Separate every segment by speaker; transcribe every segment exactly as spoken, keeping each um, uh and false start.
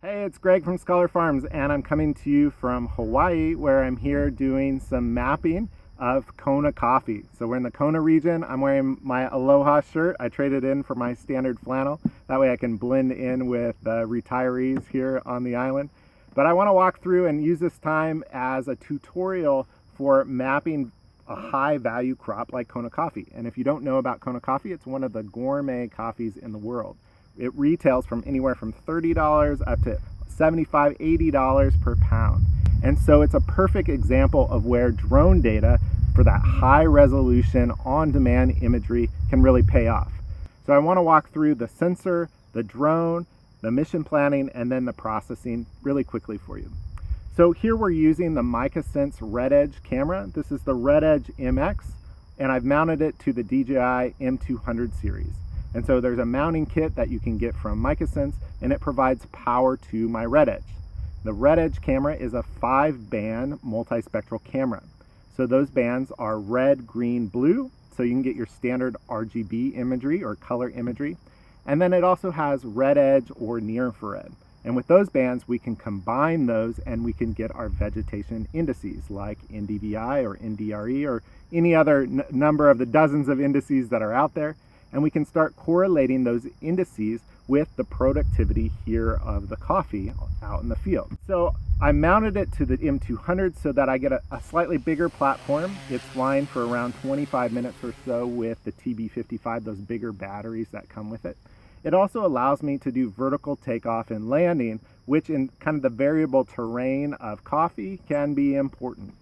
Speaker 1: Hey, it's Greg from Scholar Farms, and I'm coming to you from Hawaii, where I'm here doing some mapping of Kona coffee. So we're in the Kona region. I'm wearing my Aloha shirt. I traded in for my standard flannel. That way I can blend in with the retirees here on the island. But I want to walk through and use this time as a tutorial for mapping a high value crop like Kona coffee. And if you don't know about Kona coffee, it's one of the gourmet coffees in the world. It retails from anywhere from thirty dollars up to seventy-five dollars, eighty dollars per pound. And so it's a perfect example of where drone data for that high resolution on-demand imagery can really pay off. So I want to walk through the sensor, the drone, the mission planning, and then the processing really quickly for you. So here we're using the Micasense Rededge camera. This is the Rededge M X, and I've mounted it to the D J I M two hundred series. And so there's a mounting kit that you can get from Micasense, and it provides power to my Rededge. The Rededge camera is a five band multispectral camera. So those bands are red, green, blue, so you can get your standard R G B imagery or color imagery. And then it also has Rededge or near infrared. And with those bands, we can combine those and we can get our vegetation indices like N D V I or N D R E or any other n number of the dozens of indices that are out there. And we can start correlating those indices with the productivity here of the coffee out in the field. So I mounted it to the M two hundred so that I get a, a slightly bigger platform. It's flying for around twenty-five minutes or so with the T B fifty-five, those bigger batteries that come with it. It also allows me to do vertical takeoff and landing, which in kind of the variable terrain of coffee can be important.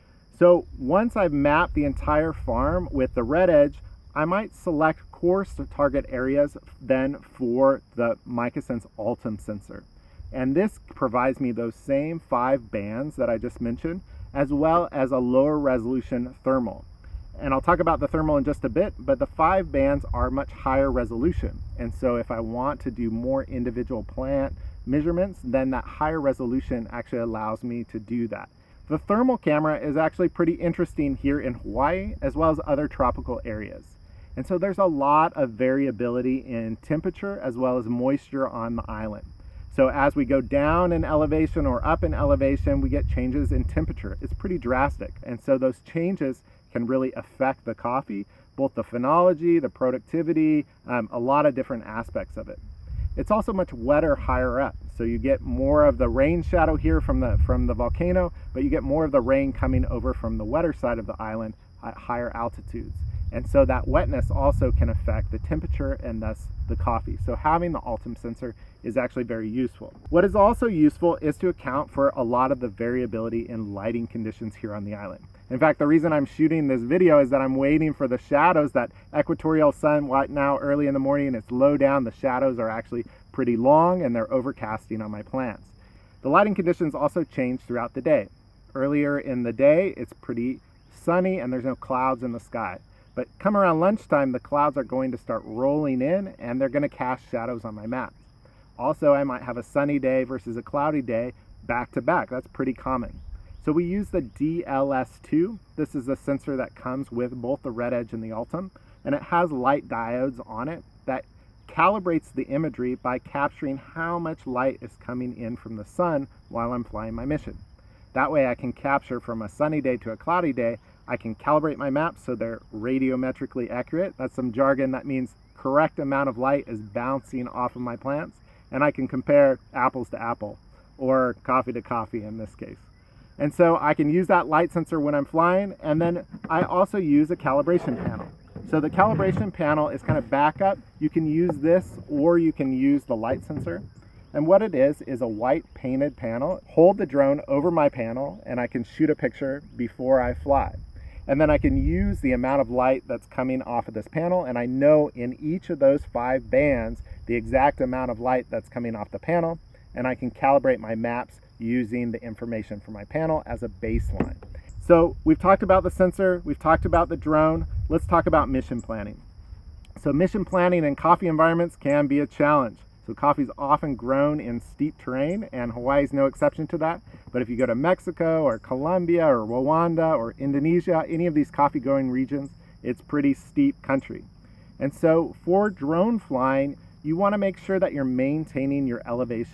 Speaker 1: So once I've mapped the entire farm with the Rededge, I might select coarse target areas then for the Micasense Altum sensor. And this provides me those same five bands that I just mentioned, as well as a lower resolution thermal. And I'll talk about the thermal in just a bit, but the five bands are much higher resolution. And so if I want to do more individual plant measurements, then that higher resolution actually allows me to do that. The thermal camera is actually pretty interesting here in Hawaii, as well as other tropical areas. And so there's a lot of variability in temperature as well as moisture on the island. So as we go down in elevation or up in elevation, we get changes in temperature. It's pretty drastic. And so those changes can really affect the coffee, both the phenology, the productivity, um, a lot of different aspects of it. It's also much wetter higher up. So you get more of the rain shadow here from the, from the volcano, but you get more of the rain coming over from the wetter side of the island at higher altitudes. And so that wetness also can affect the temperature and thus the coffee. So having the Altum sensor is actually very useful. What is also useful is to account for a lot of the variability in lighting conditions here on the island. In fact, the reason I'm shooting this video is that I'm waiting for the shadows. That equatorial sun right now early in the morning, it's low down. The shadows are actually pretty long and they're overcasting on my plants. The lighting conditions also change throughout the day. Earlier in the day, it's pretty sunny and there's no clouds in the sky. But come around lunchtime, the clouds are going to start rolling in and they're going to cast shadows on my maps. Also, I might have a sunny day versus a cloudy day back to back. That's pretty common. So we use the D L S two. This is a sensor that comes with both the Rededge and the Altum, and it has light diodes on it that calibrates the imagery by capturing how much light is coming in from the sun while I'm flying my mission. That way I can capture from a sunny day to a cloudy day. I can calibrate my maps so they're radiometrically accurate. That's some jargon that means correct amount of light is bouncing off of my plants, and I can compare apples to apple or coffee to coffee in this case. And so I can use that light sensor when I'm flying, and then I also use a calibration panel. So the calibration panel is kind of backup. You can use this or you can use the light sensor. And what it is, is a white painted panel. Hold the drone over my panel and I can shoot a picture before I fly. And then I can use the amount of light that's coming off of this panel, and I know in each of those five bands the exact amount of light that's coming off the panel, and I can calibrate my maps using the information from my panel as a baseline. So we've talked about the sensor, we've talked about the drone, let's talk about mission planning. So mission planning in coffee environments can be a challenge. So coffee is often grown in steep terrain, and Hawaii is no exception to that. But if you go to Mexico or Colombia or Rwanda or Indonesia, any of these coffee growing regions, it's pretty steep country. And so for drone flying, you want to make sure that you're maintaining your elevation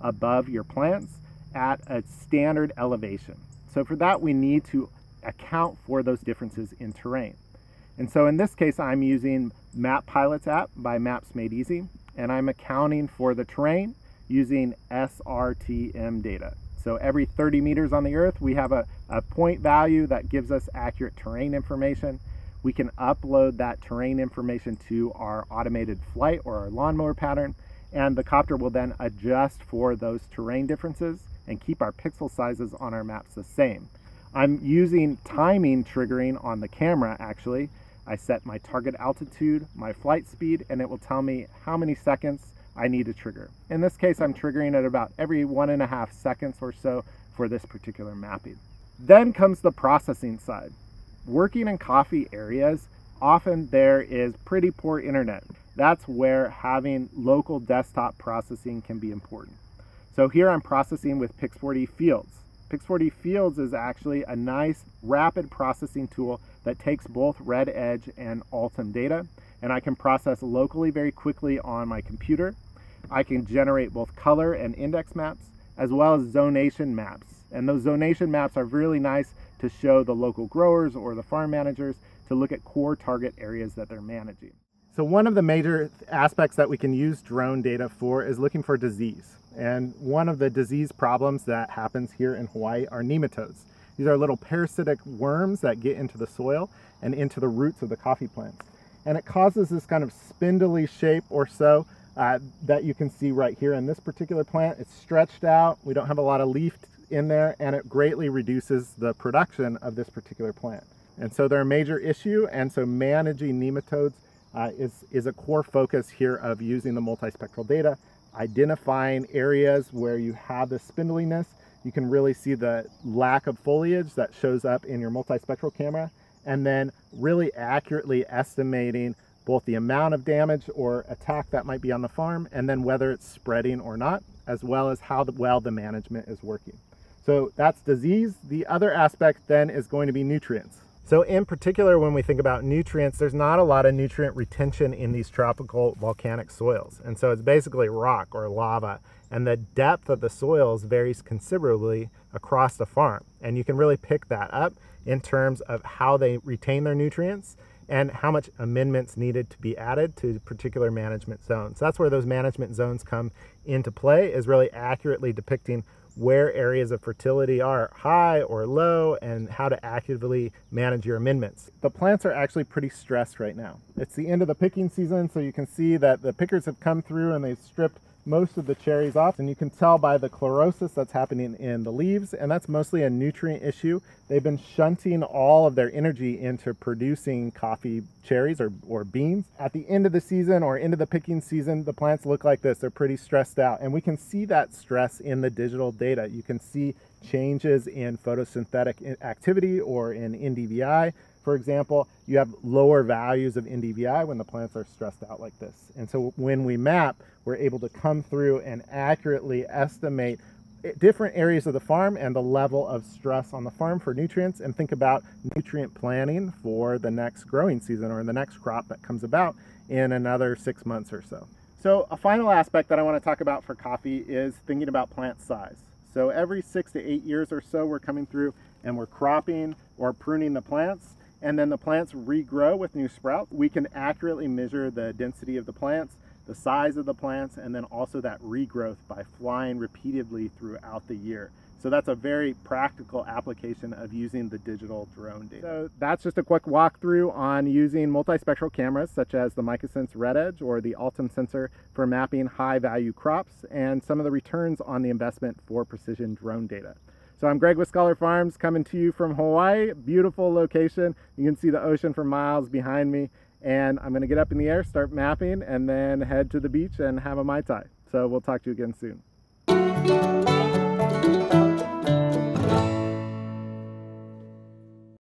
Speaker 1: above your plants at a standard elevation. So for that, we need to account for those differences in terrain. And so in this case, I'm using Map Pilot's app by Maps Made Easy, and I'm accounting for the terrain using S R T M data. So every thirty meters on the earth, we have a, a point value that gives us accurate terrain information. We can upload that terrain information to our automated flight or our lawnmower pattern, and the copter will then adjust for those terrain differences and keep our pixel sizes on our maps the same. I'm using timing triggering on the camera actually. I set my target altitude, my flight speed, and it will tell me how many seconds I need to trigger. In this case, I'm triggering at about every one and a half seconds or so for this particular mapping. Then comes the processing side. Working in coffee areas, often there is pretty poor internet. That's where having local desktop processing can be important. So here I'm processing with Pix four D Fields. Pix four D Fields is actually a nice rapid processing tool that takes both Rededge and Altum data, and I can process locally very quickly on my computer. I can generate both color and index maps, as well as zonation maps. And those zonation maps are really nice to show the local growers or the farm managers to look at core target areas that they're managing. So one of the major aspects that we can use drone data for is looking for disease. And one of the disease problems that happens here in Hawaii are nematodes. These are little parasitic worms that get into the soil and into the roots of the coffee plants. And it causes this kind of spindly shape or so uh, that you can see right here in this particular plant. It's stretched out, we don't have a lot of leaf in there, and it greatly reduces the production of this particular plant. And so they're a major issue, and so managing nematodes uh, is, is a core focus here of using the multispectral data, identifying areas where you have the spindliness. You can really see the lack of foliage that shows up in your multispectral camera, and then really accurately estimating both the amount of damage or attack that might be on the farm, and then whether it's spreading or not, as well as how well the management is working. So that's disease. The other aspect then is going to be nutrients. So in particular, when we think about nutrients, there's not a lot of nutrient retention in these tropical volcanic soils. And so it's basically rock or lava, and the depth of the soils varies considerably across the farm. And you can really pick that up in terms of how they retain their nutrients and how much amendments needed to be added to particular management zones. That's where those management zones come into play, is really accurately depicting where areas of fertility are high or low and how to actively manage your amendments. The plants are actually pretty stressed right now. It's the end of the picking season, so you can see that the pickers have come through and they've stripped most of the cherries off, and you can tell by the chlorosis that's happening in the leaves, and that's mostly a nutrient issue. They've been shunting all of their energy into producing coffee cherries or, or beans. At the end of the season or into the picking season, the plants look like this. They're pretty stressed out, and we can see that stress in the digital data. You can see changes in photosynthetic activity or in N D V I. For example, you have lower values of N D V I when the plants are stressed out like this. And so when we map, we're able to come through and accurately estimate different areas of the farm and the level of stress on the farm for nutrients, and think about nutrient planning for the next growing season or the next crop that comes about in another six months or so. So a final aspect that I want to talk about for coffee is thinking about plant size. So every six to eight years or so, we're coming through and we're cropping or pruning the plants, and then the plants regrow with new sprouts. We can accurately measure the density of the plants, the size of the plants, and then also that regrowth by flying repeatedly throughout the year. So that's a very practical application of using the digital drone data. So that's just a quick walkthrough on using multispectral cameras such as the Micasense Rededge or the Altum sensor for mapping high value crops, and some of the returns on the investment for precision drone data. So I'm Greg with Scholar Farms, coming to you from Hawaii. Beautiful location. You can see the ocean for miles behind me. And I'm gonna get up in the air, start mapping, and then head to the beach and have a Mai Tai. So we'll talk to you again soon.